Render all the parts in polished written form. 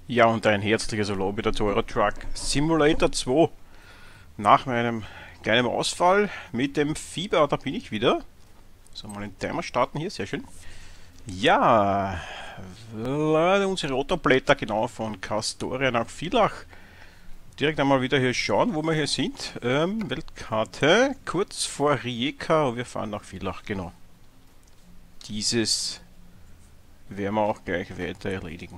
Ja, und ein herzliches Hallo wieder zu Euro Truck Simulator 2. Nach meinem kleinen Ausfall mit dem Fieber, da bin ich wieder. So, mal den Timer starten hier, sehr schön. Ja, unsere Rotorblätter genau von Castoria nach Villach. Direkt einmal wieder hier schauen, wo wir hier sind. Weltkarte, kurz vor Rijeka und wir fahren nach Villach, genau. Dieses werden wir auch gleich weiter erledigen.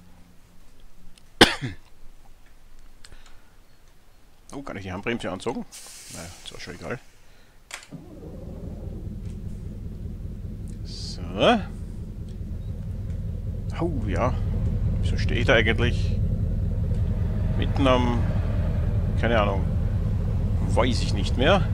Oh, kann ich die Handbremse anzogen? Naja, ist auch schon egal. So. Oh ja. Wieso stehe ich da eigentlich? Mitten am... Keine Ahnung. Weiß ich nicht mehr.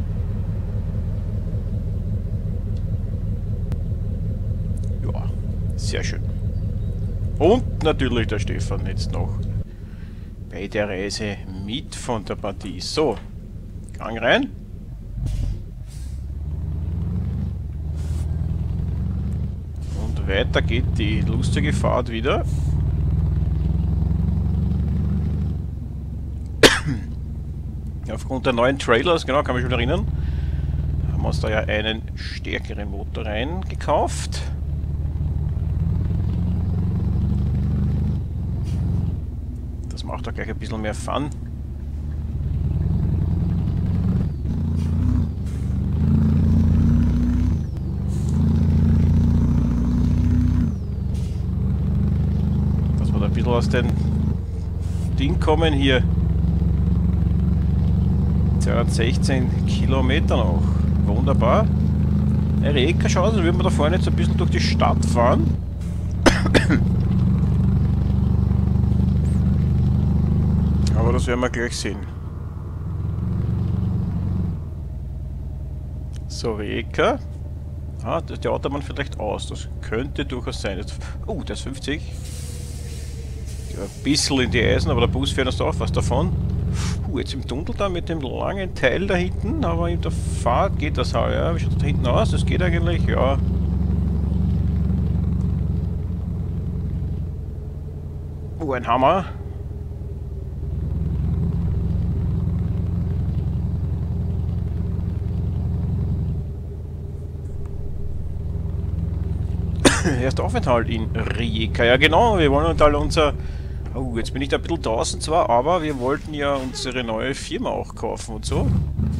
Ja, sehr schön. Und natürlich der Stefan jetzt noch bei der Reise mit von der Partie. So, Gang rein. Und weiter geht die lustige Fahrt wieder. Aufgrund der neuen Trailers, genau, kann mich schon erinnern, haben wir uns da ja einen stärkeren Motor reingekauft. Das macht auch gleich ein bisschen mehr Fun. Dass wir da ein bisschen aus dem Ding kommen hier. 216 Kilometer noch. Wunderbar. Rijeka, schauen, also würden wir da vorne jetzt ein bisschen durch die Stadt fahren. Aber das werden wir gleich sehen. So, Rijeka. Ah, das ist die Autobahn vielleicht aus. Das könnte durchaus sein. Oh, der ist 50. Ja, ein bisschen in die Eisen, aber der Bus fährt uns auch was davon. Jetzt im Tunnel da mit dem langen Teil da hinten, aber in der Fahrt geht das auch, ja. Wie schaut das da hinten aus? Das geht eigentlich, ja. Oh, ein Hammer. Erster Aufenthalt in Rijeka. Ja genau, wir wollen uns alle unser... Oh, jetzt bin ich da ein bisschen draußen zwar, aber wir wollten ja unsere neue Firma auch kaufen und so.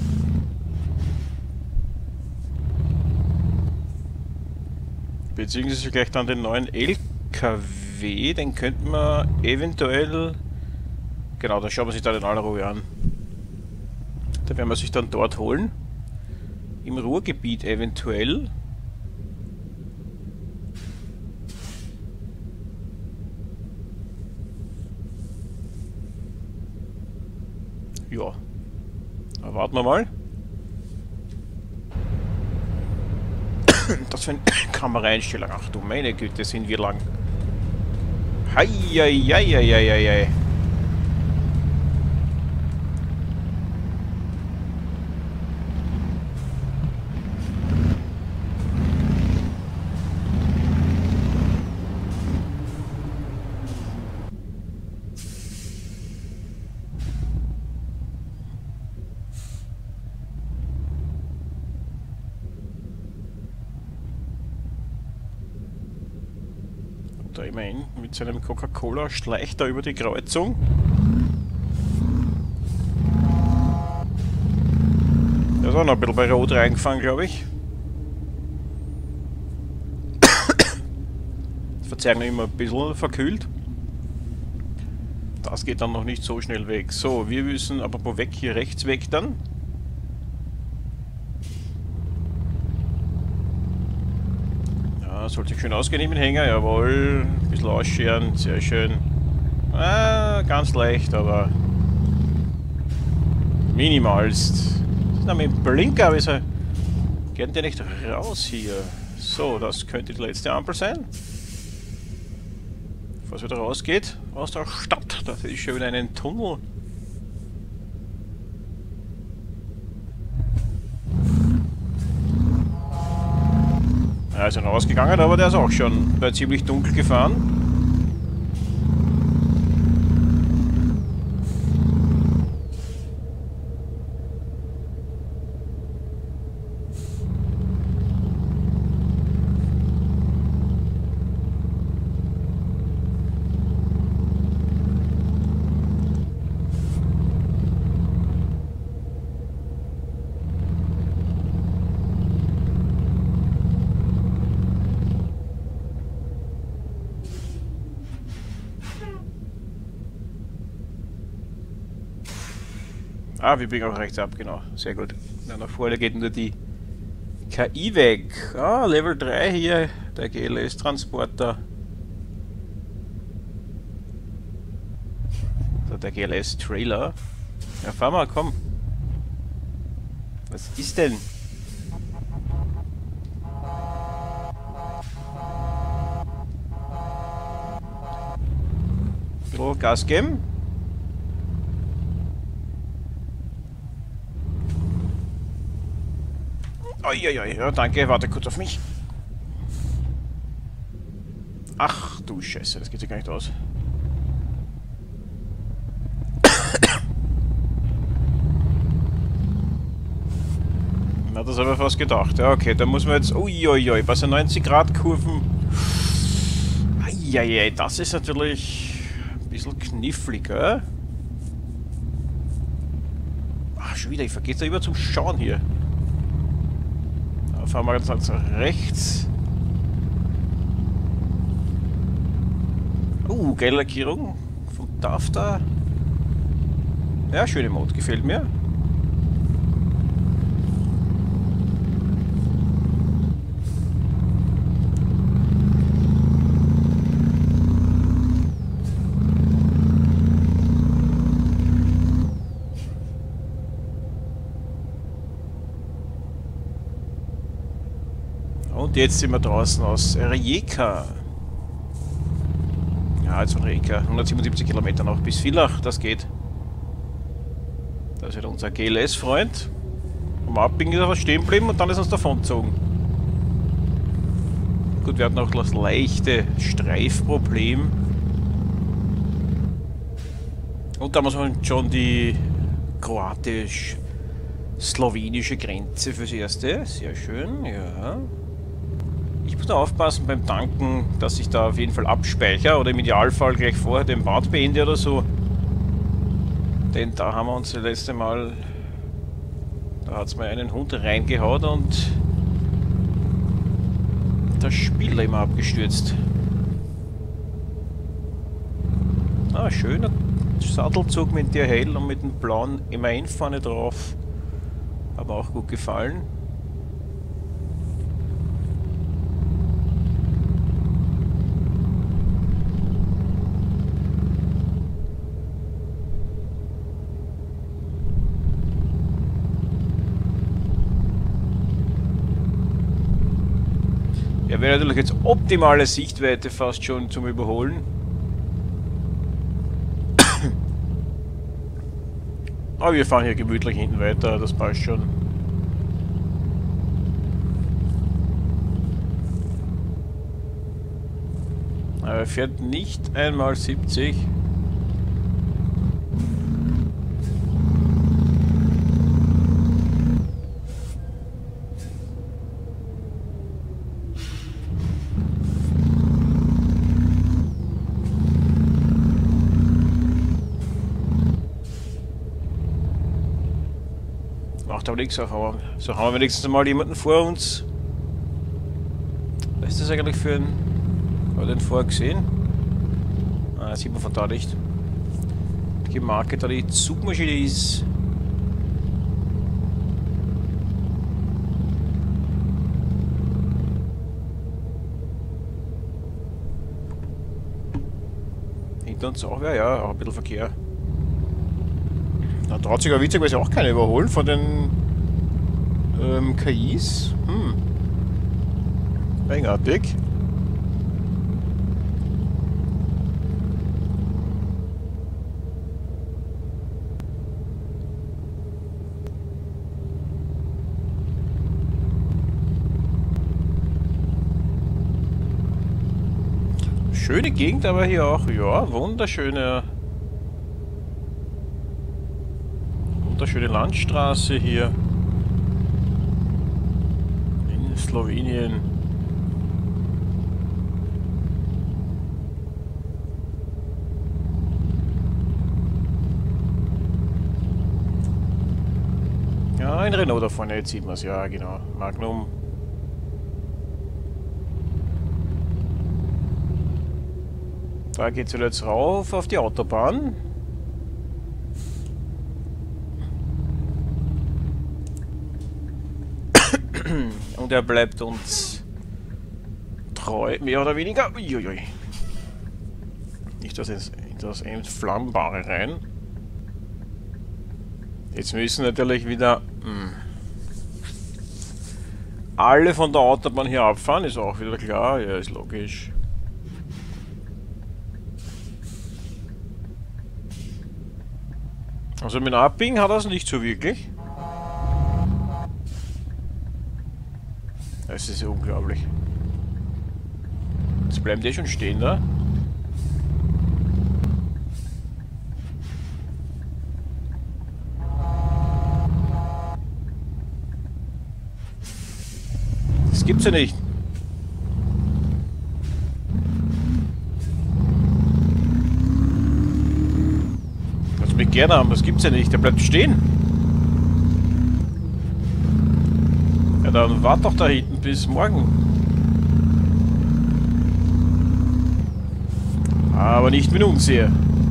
Beziehungsweise gleich dann den neuen LKW, den könnten wir eventuell... Genau, da schauen wir sich da den Allruhe an. Da werden wir sich dann dort holen. Im Ruhrgebiet eventuell. Ja, aber warten wir mal. Das für eine Kameraeinstellung. Ach du meine Güte, sind wir lang. Heieieiei. Da immerhin mit seinem Coca-Cola schleicht er über die Kreuzung. Der ist auch noch ein bisschen bei Rot reingefahren, glaube ich. Verzeihen immer ein bisschen verkühlt. Das geht dann noch nicht so schnell weg. So, wir müssen aber weg, hier rechts weg dann. Sollte sich schön ausgehen im Hänger, jawohl. Ein bisschen ausscheren, sehr schön. Ganz leicht, aber minimalst. Das ist noch mit dem Blinker, aber wieso geht der nicht raus hier? So, das könnte die letzte Ampel sein. Bevor es wieder rausgeht aus der Stadt, da sehe ich schon wieder einen Tunnel. Er ist ja rausgegangen, aber der ist auch schon ziemlich dunkel gefahren. Ah, wir biegen auch rechts ab, genau. Sehr gut. Ja, nach vorne geht nur die KI weg. Ah, Level 3 hier, der GLS-Transporter. Also der GLS-Trailer. Ja, fahr mal, komm. Was ist denn? So, Gas geben. Uiuiui, ja, danke, warte kurz auf mich. Ach du Scheiße, das geht ja gar nicht aus. Na, das habe ich fast gedacht. Ja, okay, da muss man jetzt... Uiuiui, bei so 90-Grad-Kurven... Eieiei, das ist natürlich ein bisschen knifflig, gell? Ach, schon wieder, ich vergesse da immer zum Schauen hier. Da fahren wir ganz nach rechts. Geile Lackierung vom DAF da. Ja, schöne Mode, gefällt mir. Und jetzt sind wir draußen aus Rijeka. Ja, jetzt von Rijeka. 177 Kilometer noch bis Villach, das geht. Das ist halt unser GLS-Freund. Am Abbiegen ist er stehen geblieben und dann ist uns davon gezogen. Gut, wir hatten auch das leichte Streifproblem. Und da muss man schon die kroatisch-slowenische Grenze fürs Erste. Sehr schön, ja. Ich muss da aufpassen beim Tanken, dass ich da auf jeden Fall abspeichere oder im Idealfall gleich vorher den Bad beende oder so. Denn da haben wir uns das letzte Mal, da hat es mal einen Hund reingehaut und das Spiel immer abgestürzt. Ah, schöner Sattelzug mit DHL und mit dem blauen MAN vorne drauf. Hat mir auch gut gefallen. Ja, wäre natürlich jetzt optimale Sichtweite fast schon zum Überholen. Aber wir fahren hier gemütlich hinten weiter, das passt schon. Aber er fährt nicht einmal 70. Macht aber nichts, aber so haben wir wenigstens mal jemanden vor uns. Was ist das eigentlich für ein... Haben wir den vorher gesehen? Ah, das sieht man von da nicht. Die Marke da die Zugmaschine ist. Hinter uns auch, ja, auch ein bisschen Verkehr. Da traut sich aber witzigerweise auch keiner überholen von den KIs. Eigenartig. Schöne Gegend, aber hier auch, ja, wunderschöne Landstraße hier in Slowenien. Ja, ein Renault da vorne, jetzt sieht man es, ja genau, Magnum. Da geht es jetzt rauf auf die Autobahn. Und er bleibt uns treu, mehr oder weniger. Uiuiui. Nicht das in das Entflammbare rein. Jetzt müssen natürlich wieder alle von der Autobahn hier abfahren, ist auch wieder klar. Ja, ist logisch. Also mit Abbiegen hat er es nicht so wirklich. Das ist ja unglaublich. Jetzt bleiben die schon stehen da. Das gibt's ja nicht. Lass mich gerne haben, das gibt's ja nicht. Der bleibt stehen. Ja, dann wart doch da hinten bis morgen. Aber nicht mit uns hier.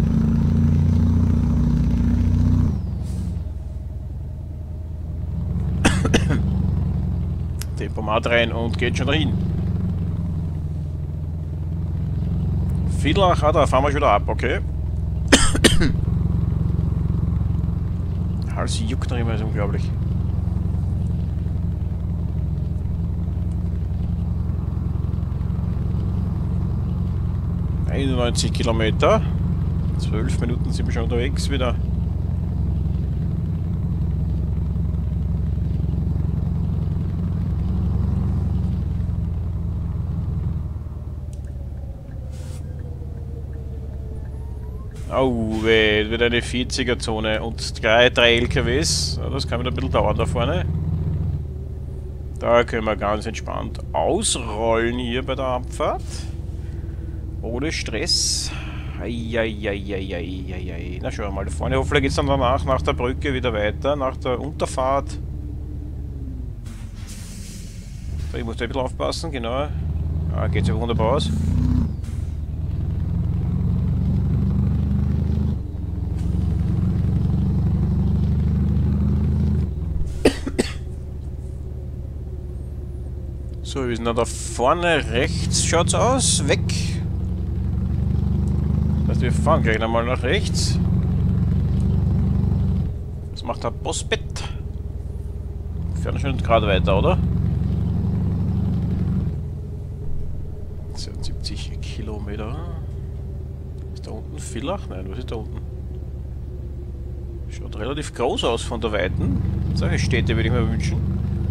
Tempomat rein und geht schon dahin. Villach, da fahren wir schon wieder ab, okay. Hals juckt noch immer, ist unglaublich. ...91 Kilometer. 12 Minuten sind wir schon unterwegs wieder. Oh, wieder eine 40er-Zone und drei LKWs. Das kann wieder ein bisschen dauern da vorne. Da können wir ganz entspannt ausrollen hier bei der Abfahrt. Ohne Stress. Eieieiei. Na schauen wir mal da vorne. Hoffentlich geht es dann danach, nach der Brücke, wieder weiter, nach der Unterfahrt. So, ich muss da ein bisschen aufpassen, genau. Ah, geht ja wunderbar aus. So, wir sind da vorne rechts, schaut's aus, weg. Das heißt, wir fahren gleich nochmal nach rechts. Was macht der Bossbett? Wir fahren schon gerade weiter, oder? 72 Kilometer. Ist da unten Villach? Nein, was ist da unten? Schaut relativ groß aus von der Weiten. Solche Städte würde ich mir wünschen.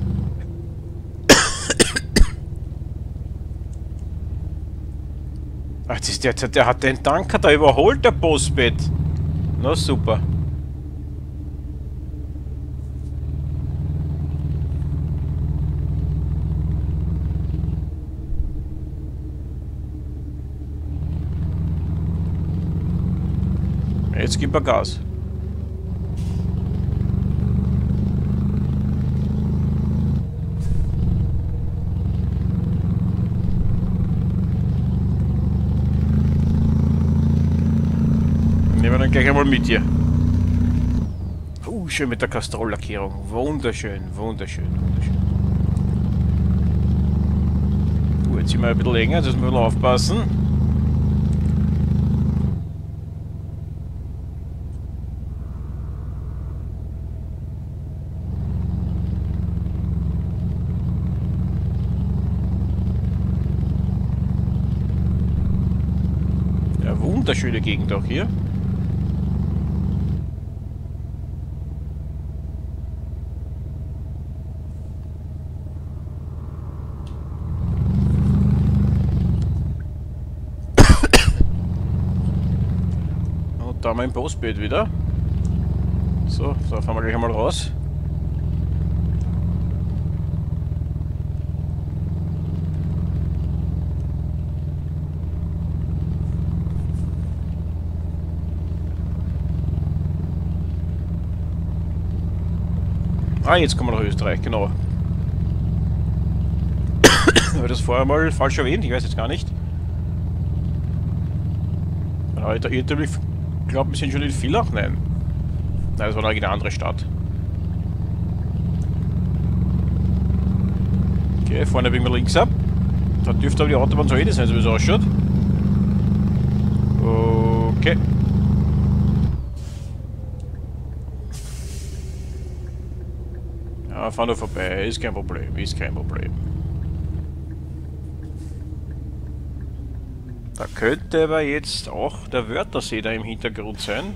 Ach, das ist der hat den Tanker da überholt, der Bossbett. Na super. Jetzt gibt er Gas. Nehmen wir dann gleich einmal mit hier. Schön mit der Castrol-Lackierung. Wunderschön, wunderschön, wunderschön. Jetzt sind wir ein bisschen länger, jetzt müssen wir aufpassen. Ja, wunderschöne Gegend auch hier. Da haben wir ein Bossbild wieder. So, da fahren wir gleich einmal raus. Ah, jetzt kommen wir nach Österreich, genau. Habe ich das vorher mal falsch erwähnt? Ich weiß jetzt gar nicht. Da irrtümlich. Ich glaube, wir sind schon in Villach? Nein. Nein, das war eine andere Stadt. Okay, vorne biegen wir links ab. Da dürfte aber die Autobahn so sein, so wie es ausschaut. Okay. Ja, fahr nur vorbei, ist kein Problem, ist kein Problem. Da könnte aber jetzt auch der Wörthersee da im Hintergrund sein.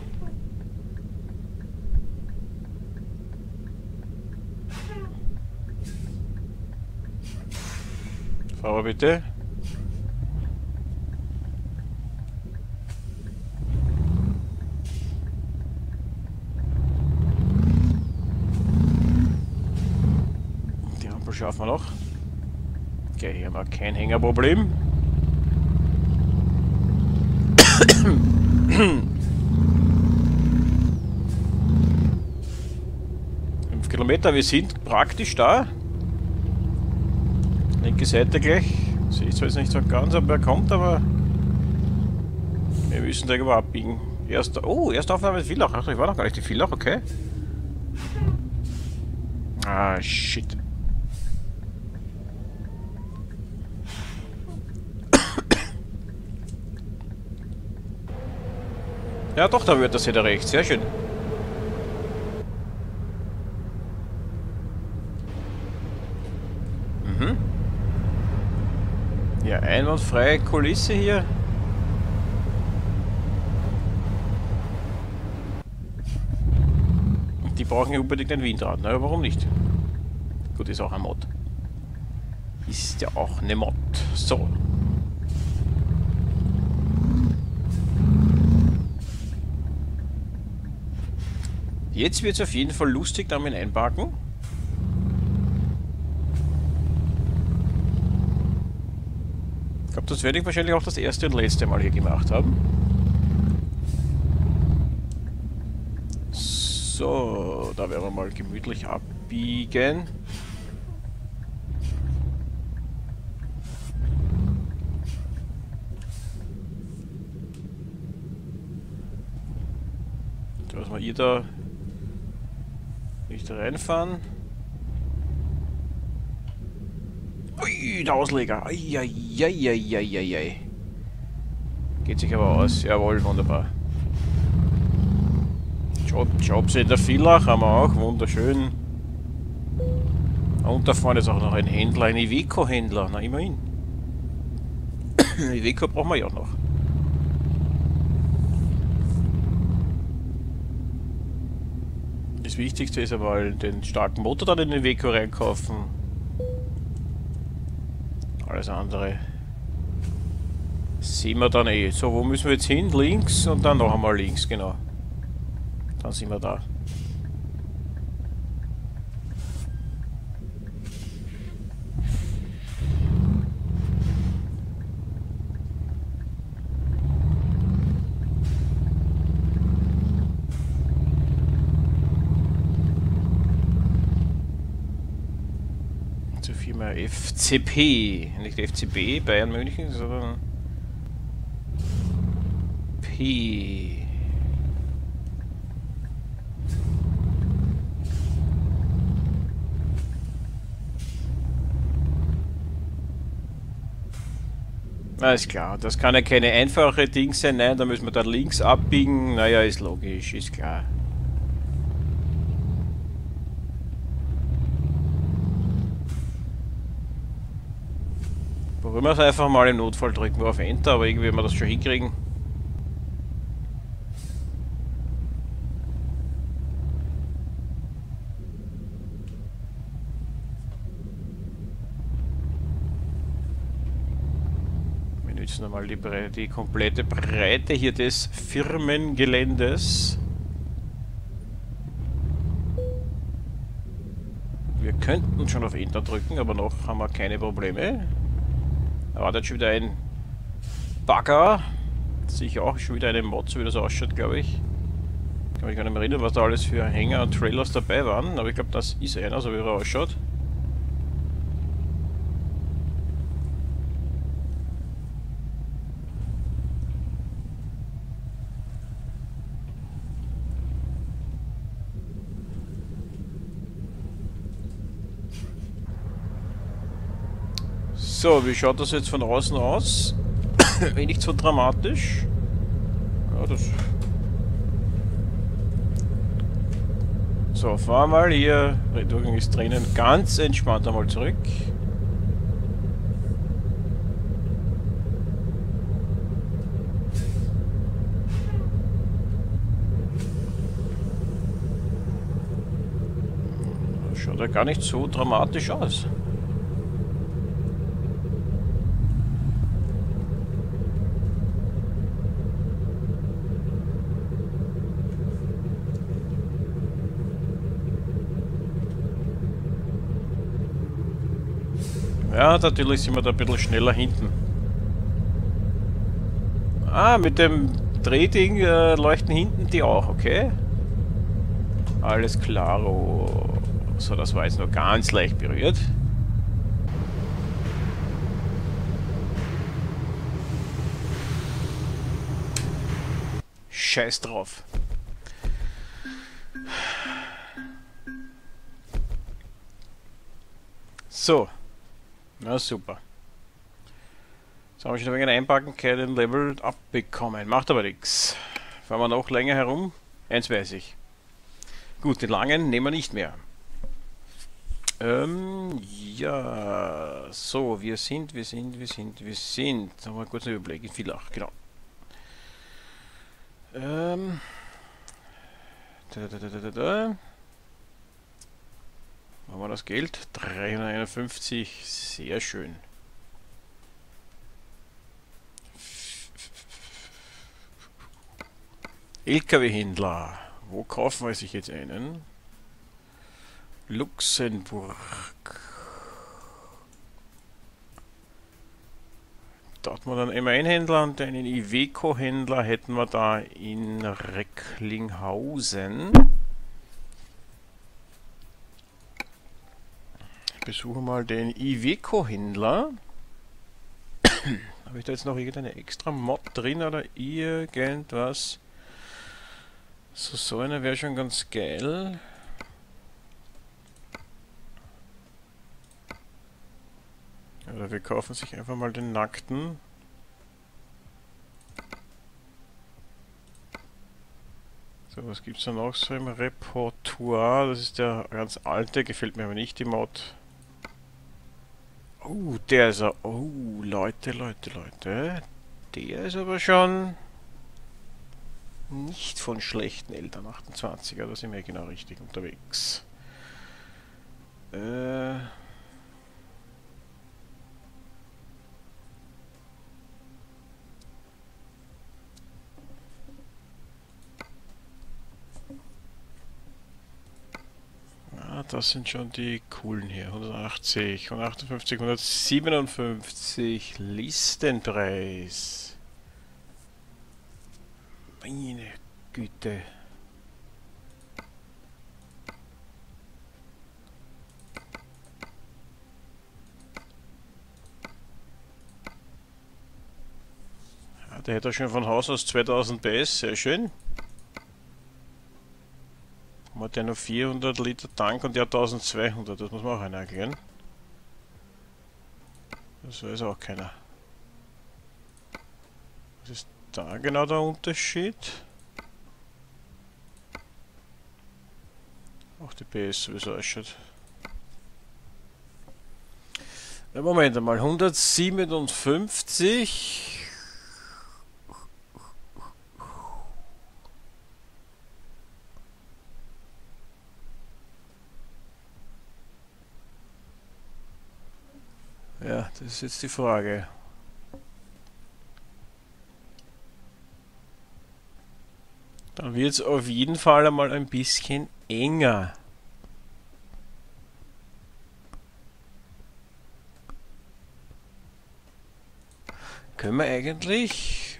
Fahr aber bitte. Die Ampel schaffen wir noch. Okay, hier haben wir kein Hängerproblem. 5 Kilometer, wir sind praktisch da. Linke Seite gleich. Sehe ich zwar jetzt nicht so ganz, ob er kommt, aber wir müssen da irgendwo abbiegen. Erste Aufnahme ist Villach. Ach, ich war noch gar nicht in Villach, okay. Ah, shit. Ja doch, da wird das wieder recht. Sehr schön. Mhm. Ja, einwandfreie Kulisse hier. Die brauchen ja unbedingt ein Windrad. Na, warum nicht? Gut, ist auch ein Mod. Ist ja auch eine Mod. So. Jetzt wird es auf jeden Fall lustig, damit einparken. Ich glaube, das werde ich wahrscheinlich auch das erste und letzte Mal hier gemacht haben. So, da werden wir mal gemütlich abbiegen. Dass wir hier da nicht reinfahren. Ui, der Ausleger. Eieieiei. Geht sich aber aus. Jawohl, wunderbar. Jobs in der Villach haben wir auch. Wunderschön. Und da vorne ist auch noch ein Händler, ein Iveco-Händler. Na, immerhin. Iveco brauchen wir ja auch noch. Das Wichtigste ist aber den starken Motor dann in den Iveco reinkaufen. Alles andere sehen wir dann eh. So, wo müssen wir jetzt hin? Links und dann noch einmal links, genau. Dann sind wir da. Zur Firma FCP, nicht FCB, Bayern München, sondern P. Alles klar, das kann ja keine einfache Ding sein, nein, da müssen wir dann links abbiegen, naja, ist logisch, ist klar. Probieren wir es einfach mal, im Notfall drücken wir auf Enter, aber irgendwie werden wir das schon hinkriegen. Jetzt nochmal die komplette Breite hier des Firmengeländes. Wir könnten schon auf Enter drücken, aber noch haben wir keine Probleme. Da war jetzt schon wieder ein Bagger. Sicher auch schon wieder eine Mod, so wie das ausschaut, glaube ich. Kann mich gar nicht mehr erinnern, was da alles für Hänger und Trailers dabei waren, aber ich glaube, das ist einer, so wie er ausschaut. So, wie schaut das jetzt von außen aus? Nicht so dramatisch. Ja, das... So, fahr mal hier. Durchgang ist drinnen. Ganz entspannt einmal zurück. Schaut ja gar nicht so dramatisch aus. Ja, natürlich sind wir da ein bisschen schneller hinten. Ah, mit dem Drehding leuchten hinten die auch, okay? Alles klaro. So, das war jetzt nur ganz leicht berührt. Scheiß drauf. So. Na super. Jetzt haben wir schon wegen Einpacken keinen Level abbekommen. Macht aber nichts. Fahren wir noch länger herum? Eins weiß ich. Gut, den langen nehmen wir nicht mehr. Ja. So, wir sind. Haben wir kurz einen Überblick. In Villach, genau. Haben wir das Geld? 351. Sehr schön. LKW-Händler. Wo kaufen wir sich jetzt einen? Luxemburg. Da hat man dann immer einen Händler und einen Iveco-Händler hätten wir da in Recklinghausen. Ich besuche mal den Iveco-Händler. Habe ich da jetzt noch irgendeine extra Mod drin oder irgendwas? So eine wäre schon ganz geil. Oder wir kaufen sich einfach mal den nackten. So, was gibt es da noch so im Repertoire? Das ist der ganz alte, gefällt mir aber nicht, die Mod. Oh, der ist er. Oh, Leute. Der ist aber schon nicht von schlechten Eltern. 28er, da sind wir genau richtig unterwegs. Das sind schon die coolen hier. 180, 158, 157 Listenpreis. Meine Güte. Ja, der hätte schon von Haus aus 2000 PS, sehr schön. Hat der noch 400 Liter Tank und der 1200, das muss man auch einer erklären. Das weiß auch keiner. Was ist da genau der Unterschied? Auch die PS sowieso ausschaut. Ja, Moment einmal, 157. Ja, das ist jetzt die Frage. Dann wird es auf jeden Fall einmal ein bisschen enger. Können wir eigentlich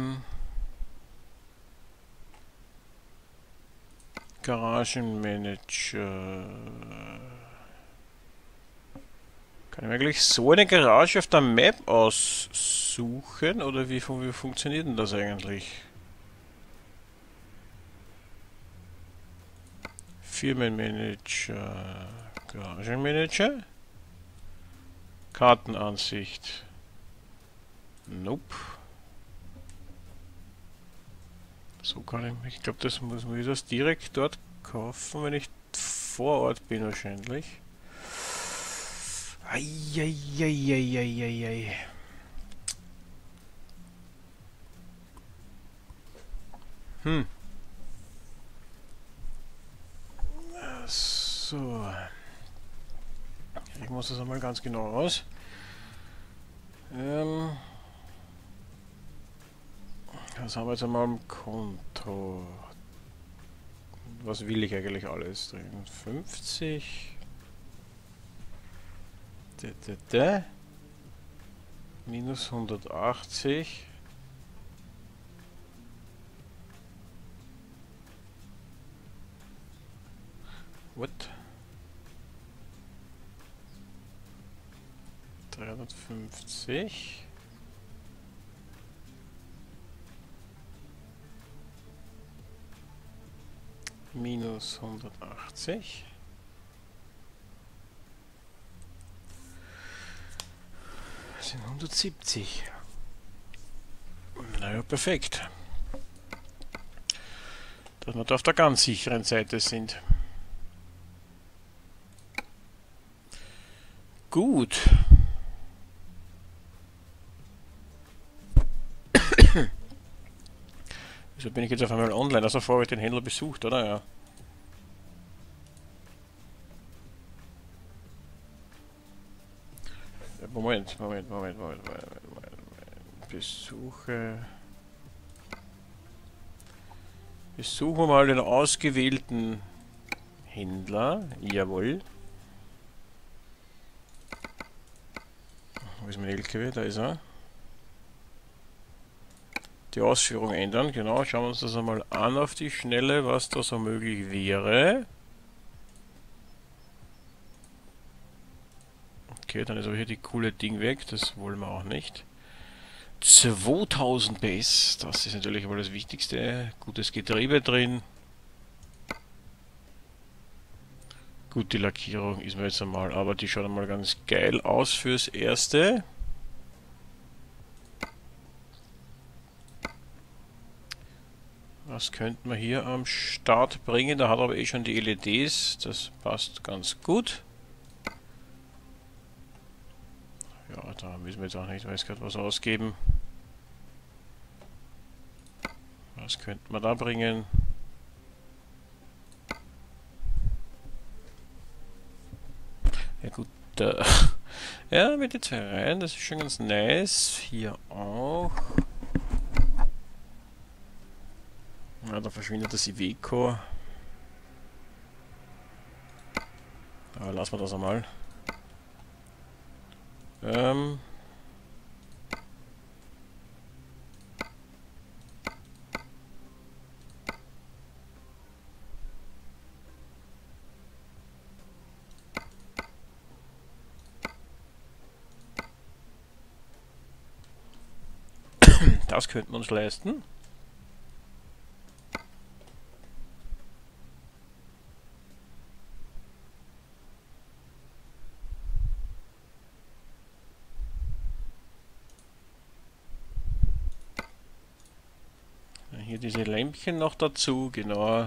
Garagenmanager... Kann ich mir eigentlich so eine Garage auf der Map aussuchen? Oder wie funktioniert denn das eigentlich? Firmenmanager, Garagenmanager. Kartenansicht. Nope. So kann ich glaube, das muss man das direkt dort kaufen, wenn ich vor Ort bin wahrscheinlich. Eieieiei. So. Ich muss das einmal ganz genau raus. Was haben wir jetzt einmal am Konto? Was will ich eigentlich alles drin? 50. Minus 180. What? 350. Minus 180. Das sind 170. Naja, perfekt. Dass wir da auf der ganz sicheren Seite sind. Gut. Wieso bin ich jetzt auf einmal online? Also vorher habe ich den Händler besucht, oder? Ja. Moment. Besuchen wir mal den ausgewählten Händler. Jawohl. Wo ist mein LKW? Da ist er. Die Ausführung ändern, genau. Schauen wir uns das einmal an auf die Schnelle, was da so möglich wäre. Okay, dann ist aber hier die coole Ding weg, das wollen wir auch nicht. 2000 PS, das ist natürlich wohl das Wichtigste. Gutes Getriebe drin. Gut, die Lackierung ist mir jetzt einmal, aber die schaut einmal ganz geil aus fürs Erste. Was könnte man hier am Start bringen? Da hat er aber eh schon die LEDs, das passt ganz gut. Ja, da müssen wir jetzt auch nicht, weiß gerade was ausgeben. Was könnte man da bringen? Ja gut, ja, mit den zwei Reihen, das ist schon ganz nice. Hier auch. Ja, da verschwindet das Iveco. Aber lassen wir das einmal. Das könnten wir uns leisten. Hier diese Lämpchen noch dazu, genau.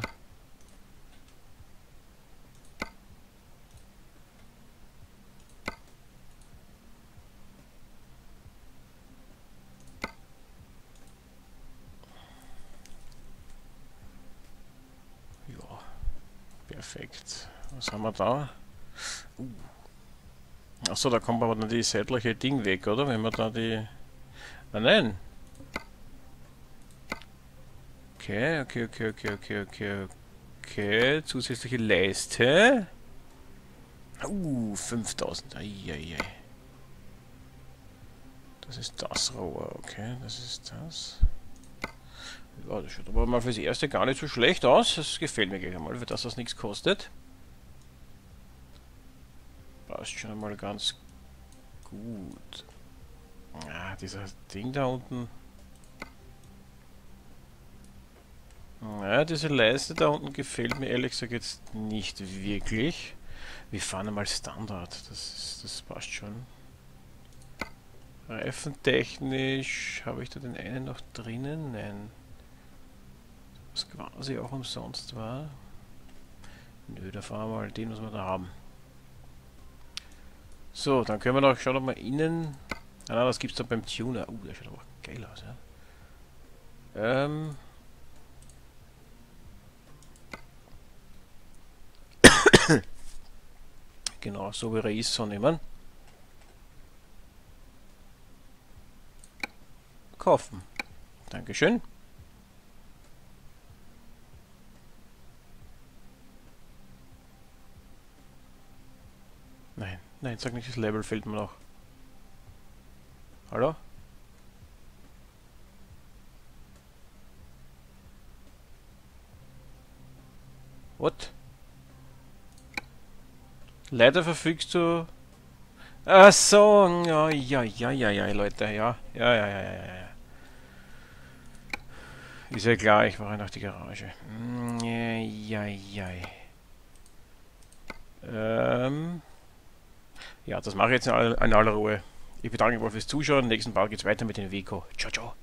Ja, perfekt. Was haben wir da? Achso, da kommt aber dann die seitliche Ding weg, oder? Wenn man da die... Ah, nein! Okay. Zusätzliche Leiste. 5000. Eieiei. Das ist das Rohr, okay. Das ist das. Ja, das schaut aber mal fürs Erste gar nicht so schlecht aus. Das gefällt mir gleich einmal, für das das nichts kostet. Passt schon einmal ganz gut. Ah, dieser Ding da unten. Ja, diese Leiste da unten gefällt mir ehrlich gesagt jetzt nicht wirklich. Wir fahren einmal Standard, das passt schon. Reifentechnisch habe ich da den einen noch drinnen? Nein. Was quasi auch umsonst war. Nö, da fahren wir mal den, was wir da haben. So, dann können wir noch, schauen wir mal innen. Ah, na, was gibt's da beim Tuner? Der schaut aber geil aus, ja. Genau, so wie er ist, so nehmen. Kaufen. Dankeschön. Nein, nein, sag nicht, das Level fehlt mir noch. Hallo? What? Leider verfügst du... Ach so, ja, Leute, ja. Ja. Ist ja klar, ich mache nach die Garage. Ja, das mache ich jetzt in aller Ruhe. Ich bedanke mich fürs Zuschauen. Im nächsten Part geht's weiter mit den Vico. Ciao, ciao.